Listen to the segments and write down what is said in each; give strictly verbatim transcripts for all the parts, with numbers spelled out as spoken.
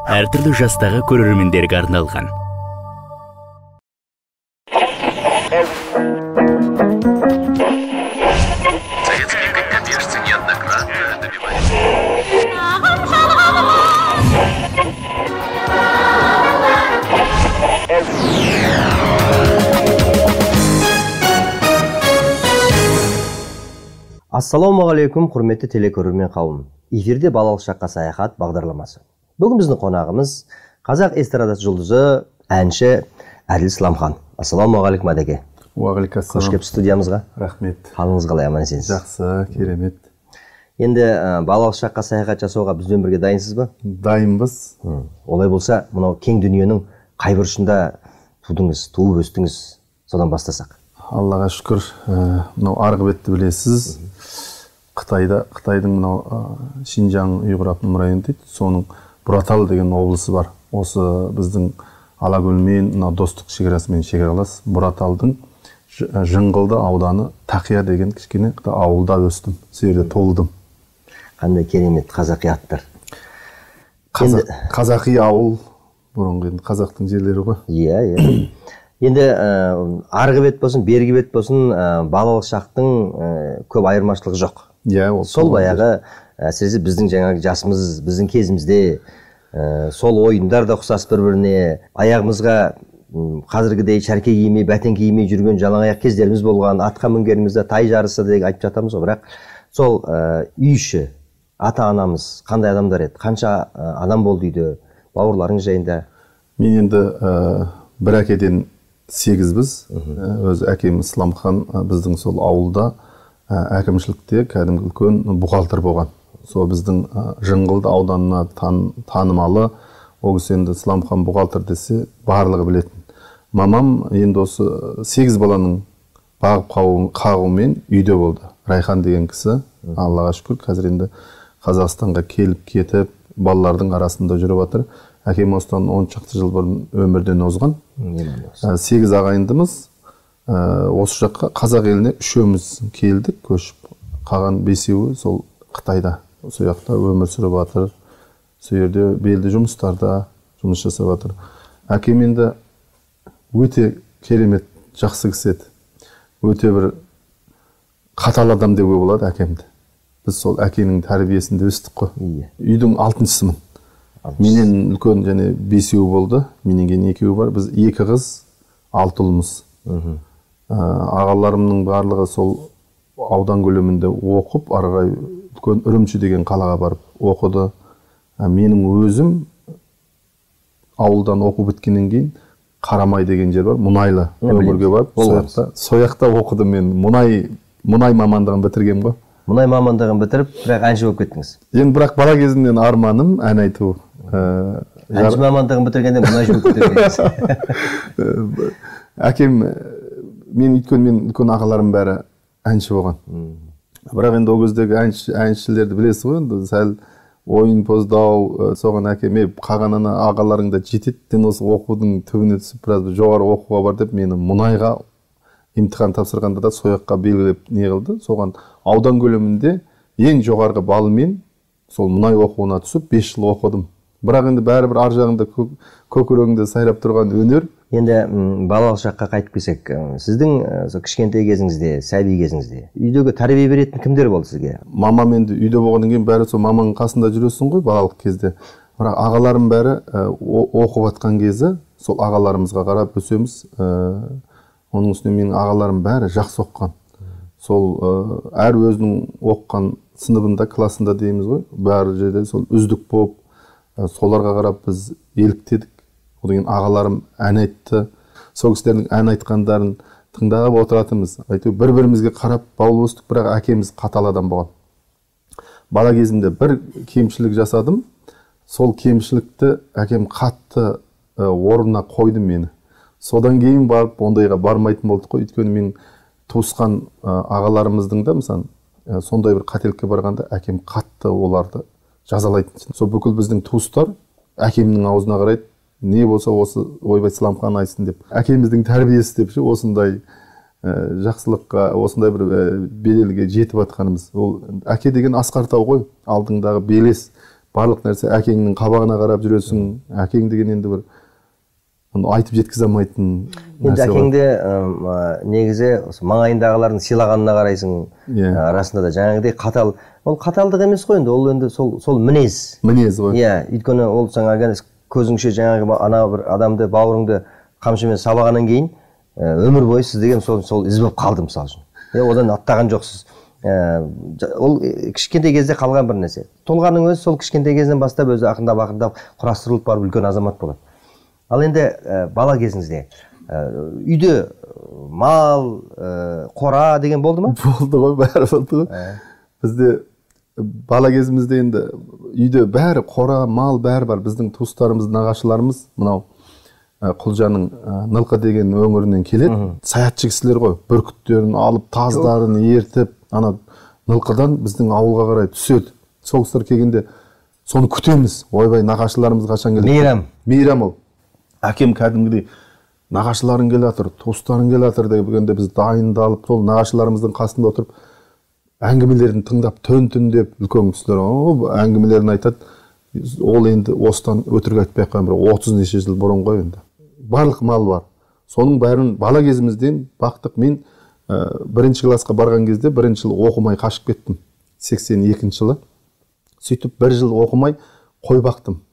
әртүрлі жастағы көрермендерге арналған. Ассалаумағалейкум, құрметті телекөрермен қауым. Эфирде балалық шаққа саяхат бағдарламасы. Бүгін біздің қонағымыз қазақ эстрадасы жұлдызы, әнші Әділ Сламхан. Ассалаумағалейкум Әдеке. Уағалейкум. Қош келіпсіз студиямызға. Рахмет. Қалыңыз қалай, аман есенсіз? Жақсы, керемет. Енді балалық шаққа саяхат жасауға бізден бірге дайынсыз ба? Дайынбыз. Олай болса, мынау кең дүниенің қай бұрышында тудыңыз, туып өстіңіз, содан бастасақ. Аллаға шүкір, мынау арғы бетті білесіз. Қытайда, Қытайдың мынау Шинжаң ұйғыр автономды районы дейді. Соның Бұратал деген облысы бар. Осы біздің Алакөлмен, мынау достық шекарасымен шекаралас. Бұраталдың Жыңғылды ауданы Тақия деген кішкене ауылда өстім. Сол жерде толдым. Қандай керемет қазақи аттар. Қазақи ауыл, бұрынғы қазақтың жерлері ғой. Иә, иә. Енді арғы бет болсын, бергі бет болсын, балалық шақтың көп айырмашылығы жоқ. Сол баяғы, әсіресе біздің жаңағы жасымыз, біздің кезімізде сол ойындар да ұқсас бір-біріне, аяғымызға қазіргідей шәрке киімей, бәтен киімей жүрген жалаң аяқ кездеріміз болған, атқа мінгенімізде тай жарысы деп айтып жатамыз ғой. Бірақ сол үй іші, ата-анамыз қандай адамдар еді, қанша адам болды үйде, бауырларыңыз жайында? Мен енді бір әкеден сегізбіз. Өз әкем Сламхан біздің сол ауылда әкімшілікте кәдімгі үлкен бухгалтер болған. Сол біздің Жыңғылды ауданына танымалы. Ол кісі енді Сламхан бухгалтер десе барлығы білетін. Мамам енді осы сегіз баланың бағып қағуымен үйде болды. Райхан деген кісі, Аллаға шүкір, қазір енді Қазақстанға келіп кетіп, балалардың арасында жүріп жатыр. Әкем осыдан он шақты жыл бұрын өмірден озған. Сегіз ағайындымыз. Осы жаққа қазақ еліне үшеуміз келдік, көшіп. Қалған бесеуі сол Қытайда. Сол жақта өмір сүріп жатыр. Сол жерде белді жұмыстарда жұмыс жасап жатыр. Әкем енді өте керемет, жақсы кісі еді. Өте бір қатал адам деуге болады әкемді. Біз сол әкенің тәрбиесінде өстік қой. Үйдің алтыншысымын. Менен үлкен және бесеу болды. Менен кейін екеуі бар. Біз екі қыз, алты ұлмыз. Ағаларымның барлығы сол аудан көлемінде оқып, арғай үлкен Үрімші деген қалаға барып оқыды. Менің өзім ауылдан оқу біткеннен кейін Қарамай деген жер бар, мұнайлы өңірге барып, сояқта оқыдым мен. Мұнай мамандығын бітіргем ғой. Мұнай мамандығын бітіріп, бірақ әнші болып кеттіңіз. Енді бірақ бала кезімнен арманым ән айту. Әнші мамандығын бітіргенде мұнай болып кеткенсіз. Әкем, мен өйткені мен үлкен ағаларым бәрі әнші болған. Бірақ енді ол кездегі әншілерді білесіз ғой, енді сәл ойын поздау, соған әкеме қағанына ағаларың да жететтен осы оқудың түбіне түсіп, біраз жоғары оқуға бар деп, мені мұнайға имтихан тапсырғанда да сояққа белгілеп не қылды. Соған аудан көлемінде ең жоғарғы балымен сол мұнай оқуына түсіп бес жыл оқыдым. Бірақ енді бәрібір ар жағында көкірегіңде сайрап тұрған өнер. Енді балалық шаққа қайтып келсек, сіздің кішкентай кезіңізде, сәби кезіңізде үйдегі тәрбие беретін кімдер болды сізге? Мамам енді үйде болғаннан кейін бәрі сол маманың қасында жүресің ғой балалық кезде. Бірақ ағаларым бәрі оқып жатқан кезі сол ағаларымызға қарап өсеміз. Оның үстіне менің ағаларым бәрі жақсы оқыған. Сол әр өзінің оқыған сыныбында, классында дейміз ғой, бәрі жерде сол үздік болып, соларға қарап біз еліктедік. Одан кейін ағаларым ән айтты. Сол кісілердің ән айтқандарын тыңдап отыратынбыз. Әйтеуір бір-бірімізге қарап бауыл өстік, бірақ әкеміз қатал адам болған. Бала кезімде бір кемшілік жасадым. Сол кемшілікті әкем қатты орнына қойды мені. Содан кейін барып ондайға бармайтын болдық қой. Өйткені мен туысқан ағаларымыздың да мысалы сондай бір қателікке барғанда әкем қатты оларды жазалайтын. Сол бүкіл біздің туыстар әкемнің аузына қарайды. Не болса осы ойбай Сламхан айтсын деп. Әкеміздің тәрбиесі деп ше осындай жақсылыққа, осындай бір беделге жетіп жатқанымыз. Ол әке деген асқар тау ғой, алдыңдағы белес. барлық нәрсе әкеңнің қабағына қарап жүресің. Әкең деген енді бір айтып жеткізе алмайтын нәрсе. Әкеңде негізі маңайындағылардың сыйлағанына қарайсың. Расында да жаңағыдай қатал, ол қаталдық емес қой енді, ол енді сол сол мінез. Мінез ғой. Иә, өйткені ол жаңағы көзіңше жаңағы ана бір адамды бауырыңды қамшымен сабағаннан кейін өмір бойы сіз деген сол сол із болып қалды мысалы үшін. Е, одан аттаған жоқсыз. Ол кішкентай кезде қалған бір нәрсе. Тұлғаның өзі сол кішкентай кезінен бастап өзі ақырындап ақырындап құрастырылып барып үлкен азамат болады. Ал енді бала кезіңізде үйде мал, қора деген болды ма? Болды ғой, бәрі болды ғой. Бізде бала кезімізде енді үйде бәрі қора, мал бәрі бар. Біздің туыстарымыз, нағашыларымыз мынау Құлжаның Нылқы деген өңірінен келеді. Саятшы кісілер ғой, бүркіттерін алып, таздарын ертіп, ана Нылқыдан біздің ауылға қарай түседі. Сол кісілер келгенде соны күтеміз. Ойбай, нағашыларымыз қашан келеді? Мейрам. Мейрам ол. Әкем кәдімгідей нағашыларың келе жатыр, туыстарың келе жатыр дегенде біз дайындалып, сол нағашыларымыздың қасында отырып әңгімелерін тыңдап, төн-түндеп, үлкен кісілер әңгімелерін айтады. Ол енді осыдан өтірік айтпай ақ қойған бір отыз неше жыл бұрын ғой енді. Барлық мал бар. Соның бәрін бала кезімізден бақтық. Мен бірінші классқа барған кезде бірінші жыл оқымай қашып кеттім. сексен екінші жылы. Сөйтіп бір жыл оқымай қой бақтым.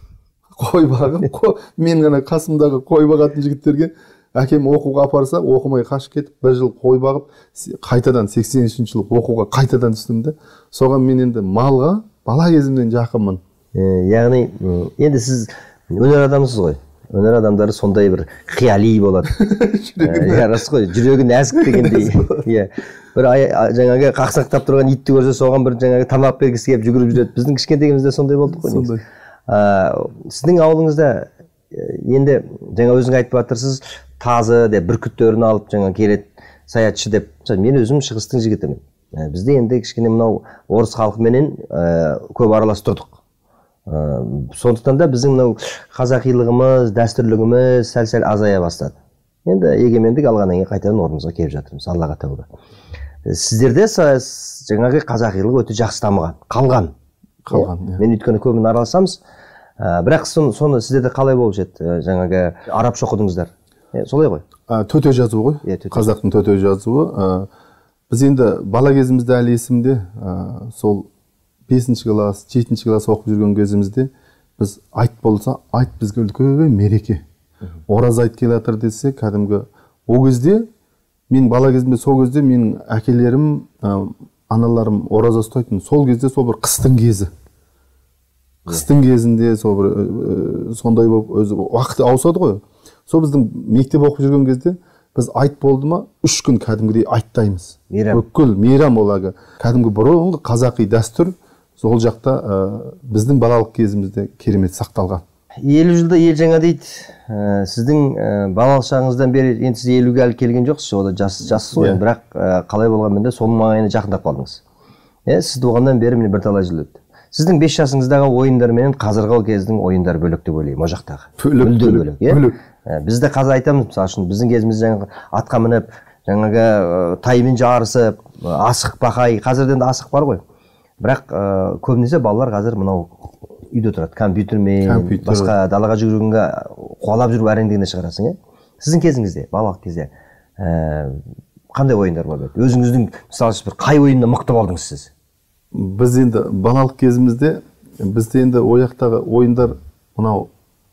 Қой бағым, мен ғана қасымдағы қой бағатын жігіттерге әкем оқуға апарса, оқымай қашып кетіп, бір жыл қой бағып, қайтадан сексен үшінші жылы оқуға қайтадан түстім де. Соған мен енді малға бала кезімнен жақынмын. Яғни, енді сіз өнер адамсыз ғой. Өнер адамдары сондай бір қияли болады. Рас қой, жүрегі нәзік дегендей. Бір жаңағы қақсақтап тұрған итті көрсе, соған бір жаңағы тамақ бергісі келіп жүгіріп жүреді. Біздің кішкентегімізде сондай болдық қой. Сондай. Сіздің ауылыңызда енді жаңа өзің айтып жатырсыз, тазы деп бүркіттерін алып жаңа келеді, саятшы деп. Мен өзім шығыстың жігітімін. Бізде енді кішкене мынау орыс халқыменен көп аралас тұрдық. Сондықтан да біздің мынау қазақилығымыз, дәстүрлігіміз сәл-сәл азая бастады. Енді егемендік алғаннан кейін қайтадан орнымызға келіп жатырмыз, Аллаға тәуба. Сіздерде жаңағы қазақилық өте жақсы дамыған, қалған. Қалған. Мен өйткені көбін араласамыз, бірақ соны сіздерде қалай болып жетті? Жаңағы арабша оқыдыңыздар. Солай ғой? Төте жазуы ғой. Қазақтың төте жазуы. Біз енді бала кезімізде әлі есімде, сол бесінші класс, жетінші класс оқып жүрген кезімізде біз айт болса, айт бізге үлкен мереке. Ораза айт келе жатыр десе, кәдімгі о кезде мен бала кезімде сол кезде менің әкелерім, аналарым ораза ұстайтын. Сол кезде сол бір қыстың кезі. Қыстың кезінде сол бір сондай болып өзі уақыт ауысады ғой. Сол біздің мектеп оқып жүрген кезде біз айт болды ма, үш күн кәдімгідей айттаймыз. Бүкіл мейрам олағы. Кәдімгі бұрынғы қазақи дәстүр сол жақта біздің балалық кезімізде керемет сақталған. Елу жылда ел жаңа дейді. Сіздің балалық шағыңыздан бері енді сіз елуге әлі келген жоқсыз, ода жассыз ғой, бірақ қалай болғанмен де соның маңайына жақындап қалдыңыз. Сіз туғаннан бері міне бірталай жыл өтті. Сіздің бес жасыңыздағы ойындар менен қазіргі кездің ойындары бөлек деп ойлаймын, о жақтағы. Бөлек, бөлек. Біз де қазір айтамыз, мысалы үшін біздің кезімізде жаңағы атқа мініп, жаңағы таймен жарысып, асық бақай, қазірден де асық бар ғой. Бірақ көбінесе балалар қазір мынау үйде тұрады, компьютермен, басқа далаға жүгіруге қуалап жүріп әреңдегенде шығарасың. Сіздің кезіңізде, балалық кезде қандай ойындар бар еді? Өзіңіздің мысалы бір қай ойында мықты болдыңыз сіз? Біз енді балалық кезімізде, бізде енді ояқтағы ойындар мынау,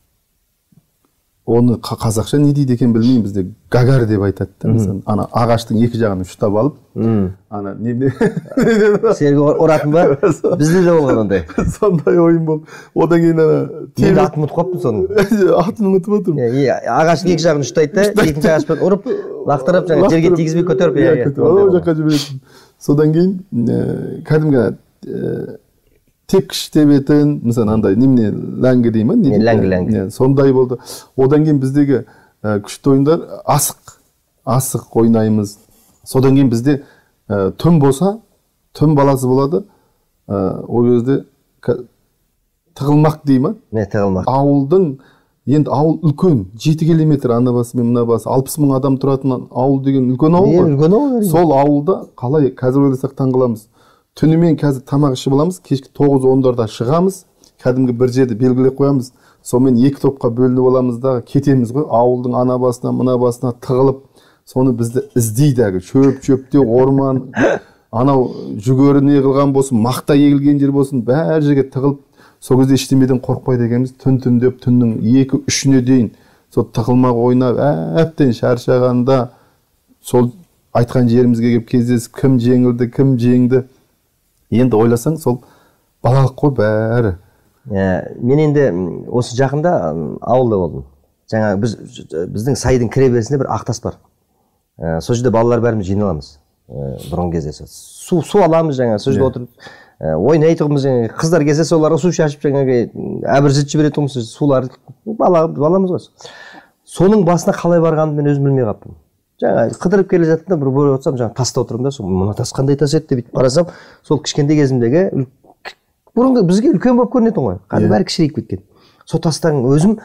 оны қазақша не дейді екен білмеймін, бізде гагар деп айтады. Ана ағаштың екі жағын ұштап алып, ана не серге ұратын ба? Бізде де болған ондай. Сондай ойын болды. Одан кейін ана мен атын ұмытып қалыппын соның. Атын ұмытып отырмын. Ағаштың екі жағын ұштайды да, екінші ағашпен ұрып, лақтырып, жаңа жерге тигізбей көтеріп, о жаққа жіберетін. Содан кейін кәдімгі текш тебетін, мысалы андай немене ләңгі дей ма? Ләңгі, ләңгі. Сондай болды. Одан кейін біздегі күшті ойындар асық. Асық ойнаймыз. Содан кейін бізде түн болса, түн баласы болады. Ол кезде тығылмақ дей ма? Не, тығылмақ. Ауылдың, енді ауыл үлкен, жеті километр ана басы мен мына басы, алпыс мың адам тұратын ауыл деген үлкен ауыл ғой. Үлкен ауыл. Сол ауылда қалай қазір ойласақ таңғаламыз. Түнімен қазір тамақ ішіп аламыз, кешкі тоғыз ондарда шығамыз, кәдімгі бір жерді белгілеп қоямыз, сонымен екі топқа бөлініп аламыз да кетеміз ғой, ауылдың ана басына мына басына тығылып, соны бізді іздейді, шөп шөпте орман, анау жүгері не қылған болсын, мақта егілген жер болсын, бәр жерге тығылып, сол кезде ештемеден қорықпайды екенбіз. Түн түндеп түннің екі үшіне дейін сол тығылмақ ойнап, әбден шаршағанда сол айтқан жерімізге келіп кездесіп, кім жеңілді, кім жеңді. Енді ойласаң, сол балалық қой бәрі. Мен енді осы жақында ауылда болдым. Жаңа біз біздің сайдың кіреберісінде бір ақтас бар. Сол жерде балалар бәріміз жиналамыз. Бұрын кезде су су аламыз, жаңа сол жерде отырып ойнайтығымыз, қыздар келсе соларға су шашып, жаңағы әбір жітіп жіберетұғымыз, сулар баламыз ғой. Соның басына қалай барғанымды мен өзім білмей қаптым. Жаңа қыдырып келе жаттым да, бір бөліп отырсам, жаңа таста отырмын да, сол мына тас қандай тас еді деп қарасам, сол кішкентай кезімдегі бұрынғы бізге үлкен болып көрінетін ғой. Қазір бәрі кішірейіп кеткен. Сол тастан өзім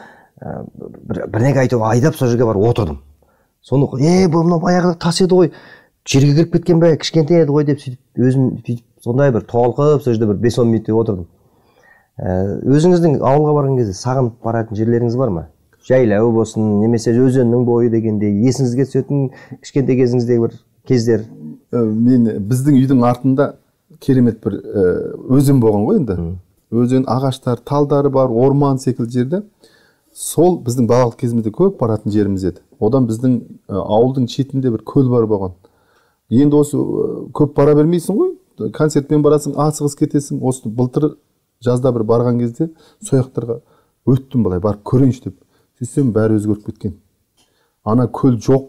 бірнеге айтып айдап сол жерге барып отырдым. Соны е, бұл мынау баяғыда тас еді ғой, жерге кіріп кеткен бе, кішкентай еді ғой деп сөйтіп өзім сондай бір толқып сол жерде бір бес он минут отырдым. Өзіңіздің ауылға барған кезде сағынып баратын жерлеріңіз бар ма? Жайлау болсын, немесе өзеннің бойы дегенде есіңізге түсетін кішкентай кезіңіздегі бір кездер? Мен біздің үйдің артында керемет бір өзен болған ғой енді. Өзен, ағаштар, талдары бар, орман секілді жерде. Сол біздің балалық кезімізде көп баратын жеріміз еді. Одан біздің ауылдың шетінде бір көл бар болған. Енді осы көп бара бермейсің ғой. Концертпен барасың, асығыс кетесің. Осы былтыр жазда бір барған кезде сояқтарға өттім былай, барып көрейінші деп. Сөйтсем бәрі өзгеріп кеткен. Ана көл жоқ,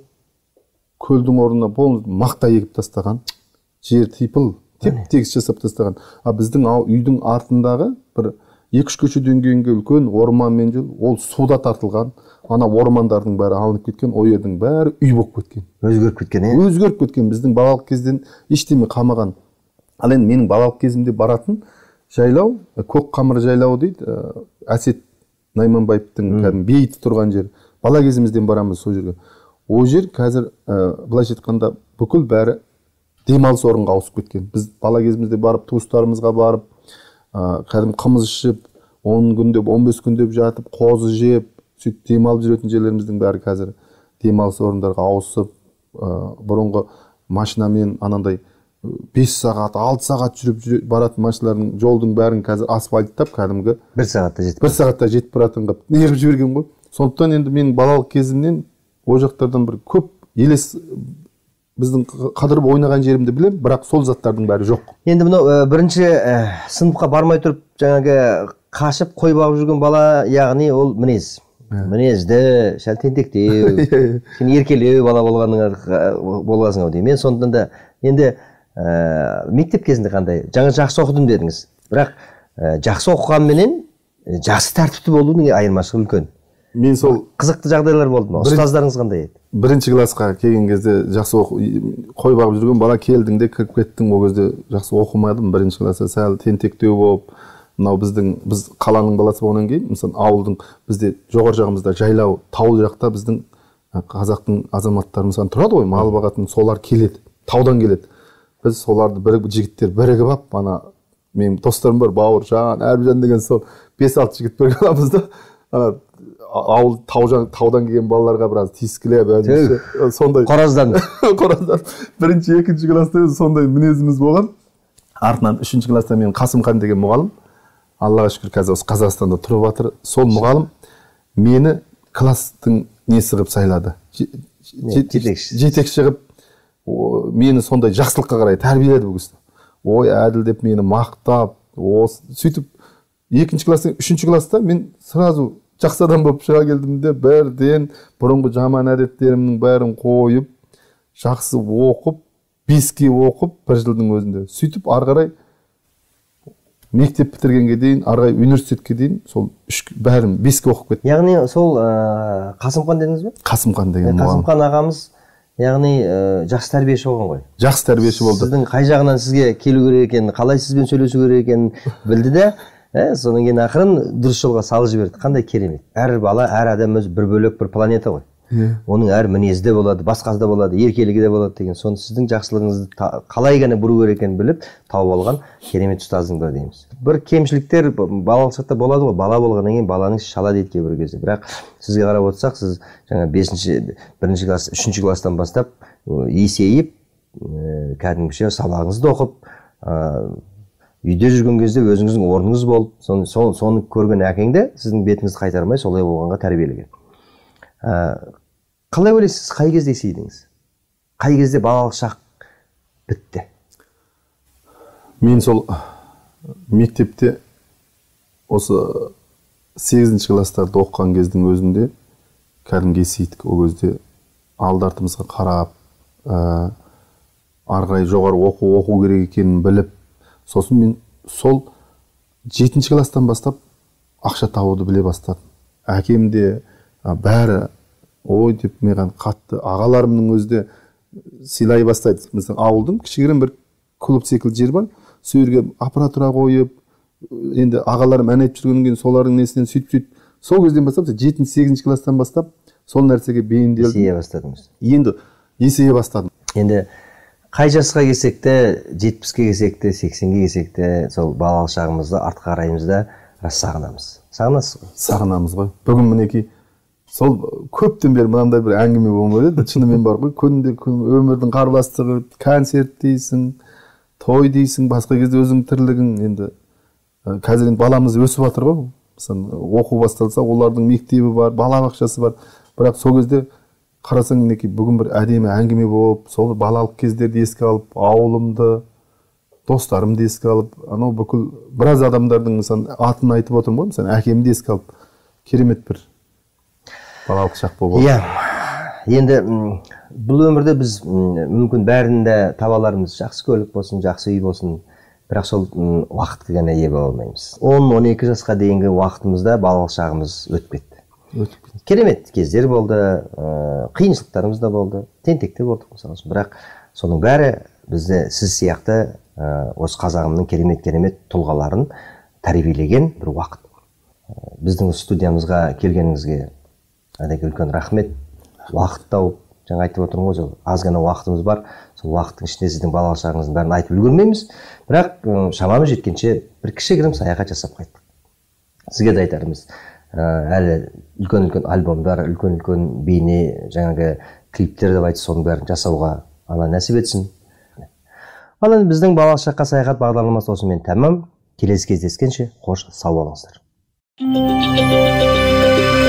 көлдің орнына болмыз мақта егіп тастаған, жер типыл, теп-тегіс жасап тастаған. А біздің үйдің артындағы бір екі үш көшеден кейінгі үлкен орманмен жол, ол суда тартылған. Ана ормандардың бәрі алынып кеткен, о жердің бәрі үй болып кеткен. Өзгеріп кеткен, е? Өзгеріп кеткен. Біздің балалық кезден ештеме қалмаған. Ал енді менің балалық кезімде баратын жайлау, көк қамыр жайлауы дейді, Әсет Найманбаевтың бейіті тұрған жер. Бала кезімізден барамыз сол жерге. О жер қазір былайша айтқанда бүкіл бәрі демалыс орынға ауысып кеткен. Біз бала кезімізде барып, туыстарымызға барып, кәдімгі қымыз ішіп, он күндеп, он бес күндеп жатып, қозы жеп, сөйтіп демалып жүретін жерлеріміздің бәрі қазір демалыс орындарға ауысып, бұрынғы машинамен анандай бес сағат, алты сағат жүріп баратын машиналардың жолдың бәрін қазір асфальттап, кәдімгі бір сағатта жетіп бір сағатта жетіп баратын қып неріп жіберген ғой. Сондықтан енді менің балалық кезімнен о жақтардан бір көп елес біздің қадырып ойнаған жерімді білем, бірақ сол заттардың бәрі жоқ. Енді мынау бірінші сыныпқа бармай тұрып, жаңағы қашып қой бағып жүрген бала, яғни ол мінез. Мінезді, шәл тентектеу, сен еркелеу бала болғасың ау деймін. Мен сондықтан да енді мектеп кезінде қандай? Жаңа жақсы оқыдым дедіңіз. Бірақ жақсы оқығанменен жақсы тәртіпті болудың айырмашылығы үлкен. Мен сол қызықты жағдайлар болды ма? Ұстаздарыңыз қандай еді? Бірінші классқа келген кезде жақсы қой бағып жүрген бала, келдің де кіріп кеттің, о кезде жақсы оқымадым. Бірінші класста сәл тентектеу болып, мынау біздің біз қаланың баласы болғаннан кейін, мысалы ауылдың бізде жоғары жағымызда жайлау, таул жақта біздің қазақтың азаматтары мысалы тұрады ғой, мал бағатын, солар келеді, таудан келеді. Біз соларды бір жігіттер бірігіп ап, ана менің достарым бар, Бауыржан, Әрбіжан деген сол бес алты жігіт бірігіп аламыз да, ана ауыл таудан келген балаларға біраз тиіскілеп, сондай қораздан қораздан бірінші екінші класста сондай мінезіміз болған. Артынан үшінші класста мен Қасымхан деген мұғалім, Аллаға шүкір қазір осы Қазақстанда тұрып жатыр. Сол мұғалім мені класстың несі қылып сайлады, жетекші қылып, мені сондай жақсылыққа қарай тәрбиеледі бұл кісі. Ой, әділ деп мені мақтап, сөйтіп екінші класстан үшінші класста мен сразу жақсы адам болып шыға келдім де, бірден бұрынғы жаман әдеттерімнің бәрін қойып, жақсы оқып, беске оқып бір жылдың өзінде. Сөйтіп ары қарай мектеп бітіргенге дейін, ары қарай университетке дейін сол бәрін беске оқып кеттім. Яғни сол Қасымхан дедіңіз бе? Қасымхан деген мұғалім. Қасымхан ағамыз яғни жақсы тәрбиеші болған ғой. Жақсы тәрбиеші болды. Сіздің қай жағынан сізге келу керек екенін, қалай сізбен сөйлесу керек екенін білді де, содан кейін ақырын дұрыс жолға салып жіберді. Қандай керемет. Әр бала, әр адам өзі бір бөлек бір планета ғой. оның әр мінезде болады, басқасы да болады, еркелігі де болады деген. Соны сіздің жақсылығыңызды қалай ғана бұру керек екенін біліп тауып алған керемет ұстаздың бірі дейміз. Бір кемшіліктер балалық шақта болады ғой, бала болғаннан кейін баланың шала дейді кейбір кезде. Бірақ сізге қарап отырсақ, сіз жаңа бесінші, бірінші класс, үшінші класстан бастап есейіп, кәдімгіше сабағыңызды оқып, үйде жүрген кезде өзіңіздің орныңыз болып, соны, соны көрген әкеңде сіздің бетіңізді қайтармай солай болғанға тәрбиелеген. Қалай ойлайсыз, қай кезде есейдіңіз? Қай кезде балалық шақ бітті? Мен сол мектепте осы сегізінші класстарда оқыған кездің өзінде кәдімгі есейдік. Ол кезде алды-артымызға қарап, ары қарай жоғары оқу оқу керек екенін біліп, сосын мен сол жетінші класстан бастап ақша табуды біле бастадым. Әкем де бәрі ой деп маған қатты, ағаларымның өзі де сыйлай бастайды. Мысалы, ауылдың кішігірім бір клуб секілді жер бар. Сол жерге аппаратура қойып, енді ағаларым ән айтып жүргеннен кейін солардың несінен сөйтіп-сөйтіп, сол кезден бастап, жетінші сегізінші класстан бастап сол нәрсеге бейімделдім. Есейе бастадыңыз. Енді есейе бастадым. Енді қай жасқа келсек те, жетпіске келсек те, сексенге келсек те, сол балалық шағымызды артқа қараймыз да сағынамыз. Сағынасыз ғой? Сағынамыз ғой. Бүгін мінекей сол көптен бері мынандай бір әңгіме болмайды. Шынымен бар ғой. Күнде күн өмірдің қарбастығы, концерт дейсің, той дейсің, басқа кезде өзің тірлігің. Енді қазір енді баламыз өсіп жатыр ғой. Мысалы, оқу басталса, олардың мектебі бар, балабақшасы бар. Бірақ сол кезде қарасаң, мінекей бүгін бір әдемі әңгіме болып, сол балалық кездерді еске алып, ауылымды, достарымды еске алып, анау бүкіл біраз адамдардың мысалы атын айтып отырмын ғой, мысалы әкемді еске алып, керемет бір балалық шақ болып. Иә. Енді бұл өмірде біз мүмкін бәрінде табаларымыз жақсы көлік болсын, жақсы үй болсын, бірақ сол уақытқа ғана ие бола алмаймыз. он он екі жасқа дейінгі уақытымызда балалық шағымыз өтіп кетті. Өтіп кетті. Керемет кездер болды, қиыншылықтарымыз да болды, тентекте болдық мысалы. Бірақ соның бәрі бізді сіз сияқты осы қазағымның керемет-керемет тұлғаларын тәрбиелеген бір уақыт. Біздің студиямызға келгеніңізге әдеке үлкен рахмет. Уақыт тауып, жаңа айтып отырмын ғой, аз ғана уақытымыз бар. Сол уақыттың ішінде сіздің балалық шағыңыздың бәрін айтып үлгермейміз. Бірақ шамамыз жеткенше бір кішігірім саяхат жасап қайттық. Сізге де айтарымыз, әлі үлкен-үлкен альбомдар, үлкен-үлкен бейне, жаңағы клиптер деп айтып, соның бәрін жасауға Алла нәсіп етсін. Ал енді біздің балалық шаққа саяхат бағдарламасы осымен тәмам. Келесі кездескенше қош сау болыңыздар.